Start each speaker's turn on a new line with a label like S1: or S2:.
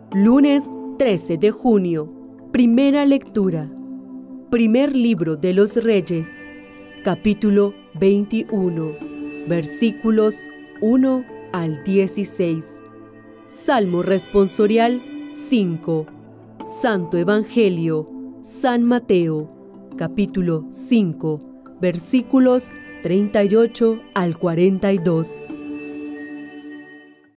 S1: Lunes 13 de junio. Primera lectura. Primer libro de los Reyes, capítulo 21, versículos 1 al 16. Salmo responsorial 5. Santo Evangelio, San Mateo, capítulo 5, versículos 38 al 42.